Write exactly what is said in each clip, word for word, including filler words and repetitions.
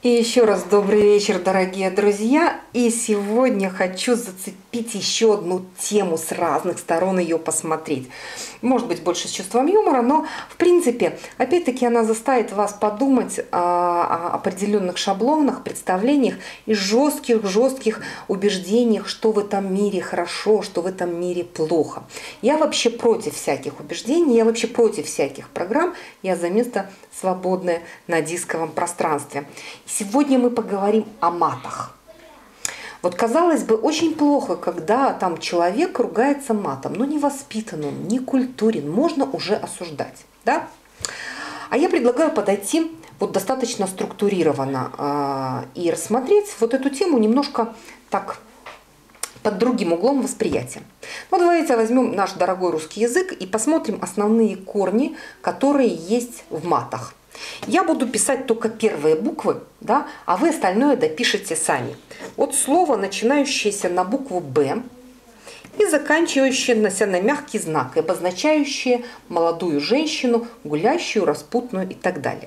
И еще раз добрый вечер, дорогие друзья. И сегодня хочу зацепить еще одну тему, с разных сторон ее посмотреть. Может быть, больше с чувством юмора, но в принципе, опять-таки она заставит вас подумать о определенных шаблонах, представлениях и жестких-жестких убеждениях, что в этом мире хорошо, что в этом мире плохо. Я вообще против всяких убеждений, я вообще против всяких программ, я за место свободное на дисковом пространстве. Сегодня мы поговорим о матах. Вот казалось бы, очень плохо, когда там человек ругается матом, но не воспитан он, не культурен, можно уже осуждать, да? А я предлагаю подойти вот достаточно структурированно э, и рассмотреть вот эту тему немножко так под другим углом восприятия. Ну, давайте возьмем наш дорогой русский язык и посмотрим основные корни, которые есть в матах. Я буду писать только первые буквы, да, а вы остальное допишите сами. Вот слово, начинающееся на букву «Б» и заканчивающееся на мягкий знак, обозначающее молодую женщину, гулящую, распутную и так далее.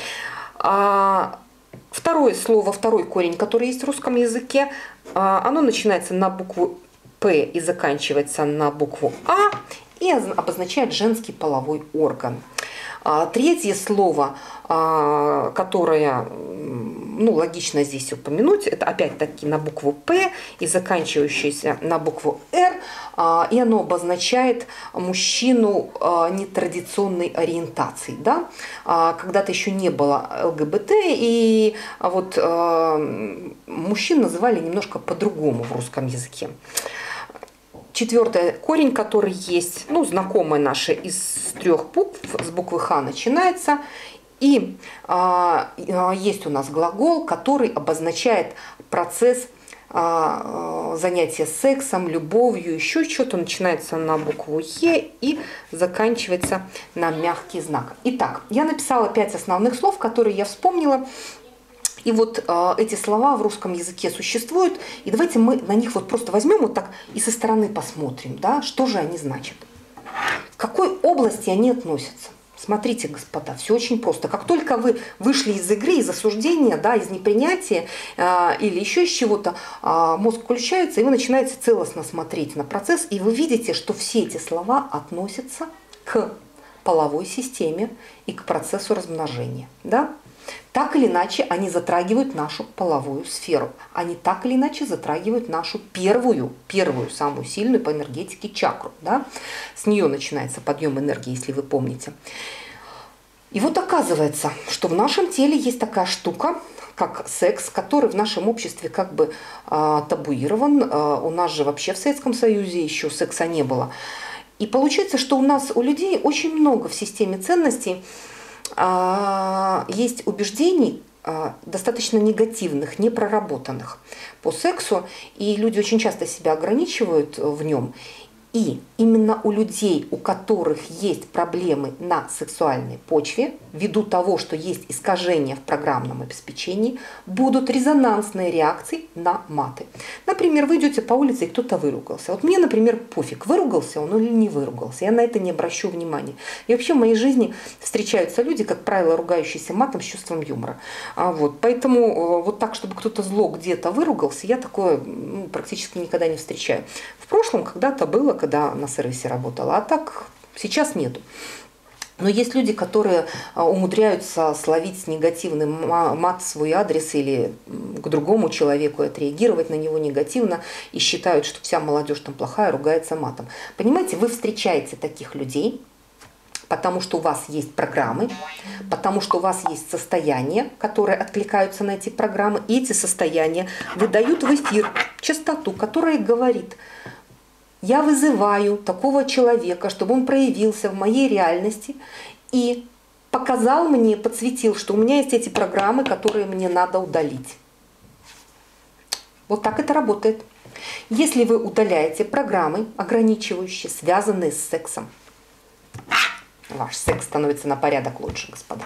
А второе слово, второй корень, который есть в русском языке, оно начинается на букву «П» и заканчивается на букву «А» и обозначает женский половой орган. Третье слово, которое, ну, логично здесь упомянуть, это опять-таки на букву «П» и заканчивающееся на букву «Р», и оно обозначает мужчину нетрадиционной ориентации. Да? Когда-то еще не было ЛГБТ, и вот мужчин называли немножко по-другому в русском языке. Четвертый корень, который есть, ну, знакомый наши из трех букв, с буквы Х начинается. И а, есть у нас глагол, который обозначает процесс а, занятия сексом, любовью, еще что-то. Начинается на букву Е и заканчивается на мягкий знак. Итак, я написала пять основных слов, которые я вспомнила. И вот э, эти слова в русском языке существуют, и давайте мы на них вот просто возьмем вот так и со стороны посмотрим, да, что же они значат. К какой области они относятся? Смотрите, господа, все очень просто. Как только вы вышли из игры, из осуждения, да, из непринятия э, или еще из чего-то, э, мозг включается, и вы начинаете целостно смотреть на процесс, и вы видите, что все эти слова относятся к половой системе и к процессу размножения, да? Так или иначе, они затрагивают нашу половую сферу. Они так или иначе затрагивают нашу первую, первую, самую сильную по энергетике чакру. Да? С нее начинается подъем энергии, если вы помните. И вот оказывается, что в нашем теле есть такая штука, как секс, который в нашем обществе как бы э, табуирован. Э, у нас же вообще в Советском Союзе еще секса не было. И получается, что у нас, у людей очень много в системе ценностей есть убеждений достаточно негативных, непроработанных по сексу, и люди очень часто себя ограничивают в нем. И именно у людей, у которых есть проблемы на сексуальной почве, ввиду того, что есть искажения в программном обеспечении, будут резонансные реакции на маты. Например, вы идете по улице, и кто-то выругался. Вот мне, например, пофиг, выругался он или не выругался. Я на это не обращу внимания. И вообще в моей жизни встречаются люди, как правило, ругающиеся матом с чувством юмора. А вот, поэтому вот так, чтобы кто-то зло где-то выругался, я такое ну, практически никогда не встречаю. В прошлом когда-то было, когда на сервисе работала, а так сейчас нету. Но есть люди, которые умудряются словить негативный мат в свой адрес или к другому человеку и отреагировать на него негативно и считают, что вся молодежь там плохая, ругается матом. Понимаете, вы встречаете таких людей, потому что у вас есть программы, потому что у вас есть состояния, которые откликаются на эти программы, и эти состояния выдают в эфир частоту, которая говорит: я вызываю такого человека, чтобы он проявился в моей реальности и показал мне, подсветил, что у меня есть эти программы, которые мне надо удалить. Вот так это работает. Если вы удаляете программы, ограничивающие, связанные с сексом, ваш секс становится на порядок лучше, господа.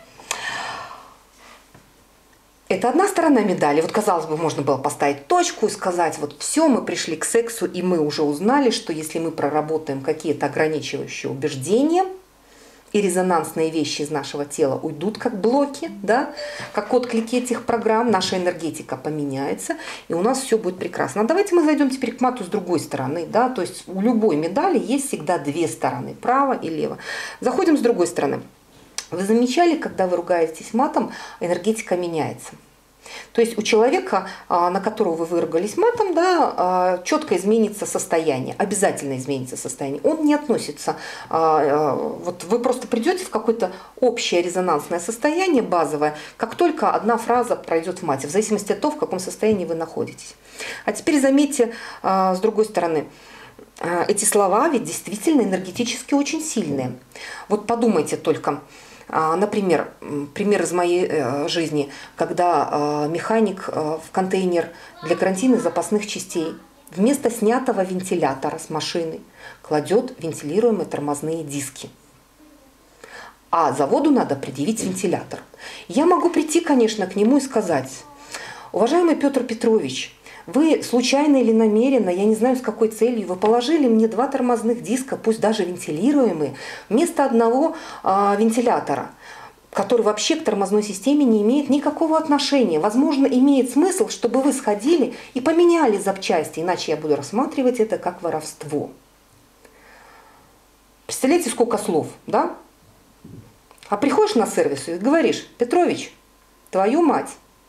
Это одна сторона медали. Вот, казалось бы, можно было поставить точку и сказать, вот все, мы пришли к сексу, и мы уже узнали, что если мы проработаем какие-то ограничивающие убеждения, и резонансные вещи из нашего тела уйдут как блоки, да, как отклики этих программ, наша энергетика поменяется, и у нас все будет прекрасно. А давайте мы зайдем теперь к мату с другой стороны, да, то есть у любой медали есть всегда две стороны, право и лево. Заходим с другой стороны. Вы замечали, когда вы ругаетесь матом, энергетика меняется? То есть у человека, на которого вы выругались матом, да, четко изменится состояние, обязательно изменится состояние. Он не относится, вот вы просто придете в какое-то общее резонансное состояние, базовое, как только одна фраза пройдет в мате, в зависимости от того, в каком состоянии вы находитесь. А теперь заметьте, с другой стороны, эти слова ведь действительно энергетически очень сильные. Вот подумайте только. Например, пример из моей жизни, когда механик в контейнер для гарантийных запасных частей вместо снятого вентилятора с машины кладет вентилируемые тормозные диски. А заводу надо предъявить вентилятор. Я могу прийти, конечно, к нему и сказать: уважаемый Петр Петрович, вы случайно или намеренно, я не знаю с какой целью, вы положили мне два тормозных диска, пусть даже вентилируемые, вместо одного э, вентилятора, который вообще к тормозной системе не имеет никакого отношения. Возможно, имеет смысл, чтобы вы сходили и поменяли запчасти, иначе я буду рассматривать это как воровство. Представляете, сколько слов, да? А приходишь на сервис и говоришь: Петрович, твою мать.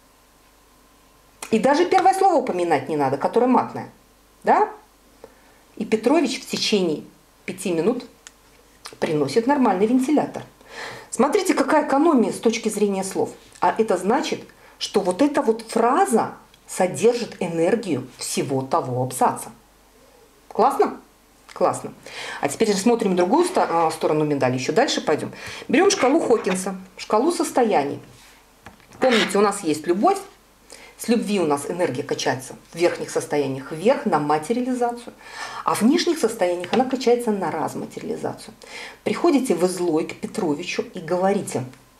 И даже первое слово упоминать не надо, которое матное. Да? И Петрович в течение пяти минут приносит нормальный вентилятор. Смотрите, какая экономия с точки зрения слов. А это значит, что вот эта вот фраза содержит энергию всего того абзаца. Классно? Классно. А теперь смотрим другую сторону медали. Еще дальше пойдем. Берем шкалу Хокинса, шкалу состояний. Помните, у нас есть любовь. С любви у нас энергия качается в верхних состояниях вверх на материализацию, а в нижних состояниях она качается на разматериализацию. Приходите вы злой к Петровичу и говорите.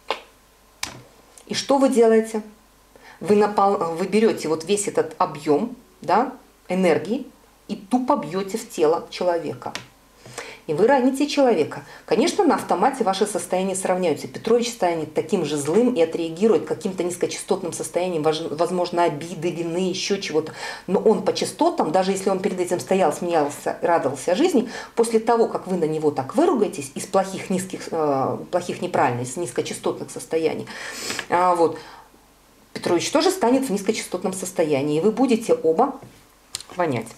И что вы делаете? Вы, напол... вы берете вот весь этот объем, да, энергии и тупо бьете в тело человека. И вы раните человека. Конечно, на автомате ваши состояния сравняются. Петрович станет таким же злым и отреагирует каким-то низкочастотным состоянием, возможно, обиды, вины, еще чего-то. Но он по частотам, даже если он перед этим стоял, смеялся, радовался жизни, после того, как вы на него так выругаетесь из плохих, низких, э, плохих неправильных, из низкочастотных состояний, э, вот, Петрович тоже станет в низкочастотном состоянии. И вы будете оба вонять.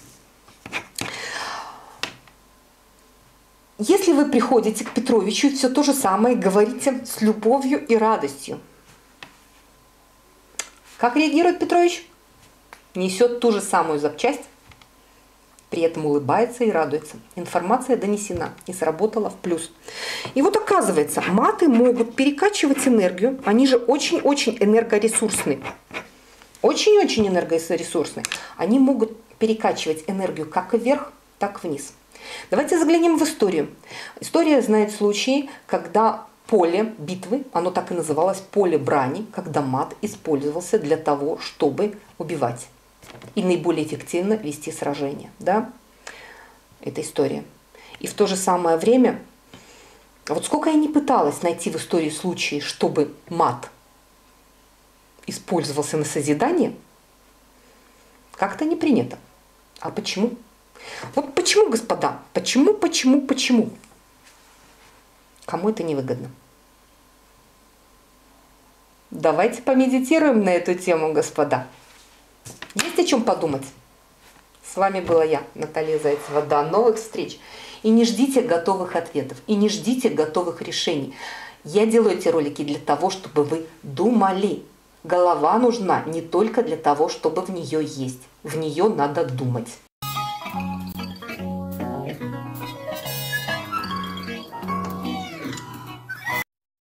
Если вы приходите к Петровичу и все то же самое говорите с любовью и радостью, как реагирует Петрович? Несет ту же самую запчасть, при этом улыбается и радуется. Информация донесена и сработала в плюс. И вот оказывается, маты могут перекачивать энергию, они же очень-очень энергоресурсные. Очень-очень энергоресурсные. Они могут перекачивать энергию как вверх, так и вниз. Давайте заглянем в историю. История знает случаи, когда поле битвы, оно так и называлось, поле брани, когда мат использовался для того, чтобы убивать и наиболее эффективно вести сражения. Да? Это история. И в то же самое время, вот сколько я не пыталась найти в истории случаи, чтобы мат использовался на созидание, как-то не принято. А почему? Вот почему, господа? Почему, почему, почему? Кому это невыгодно? Давайте помедитируем на эту тему, господа. Есть о чем подумать? С вами была я, Наталья Зайцева. До новых встреч. И не ждите готовых ответов, и не ждите готовых решений. Я делаю эти ролики для того, чтобы вы думали. Голова нужна не только для того, чтобы в нее есть. В нее надо думать.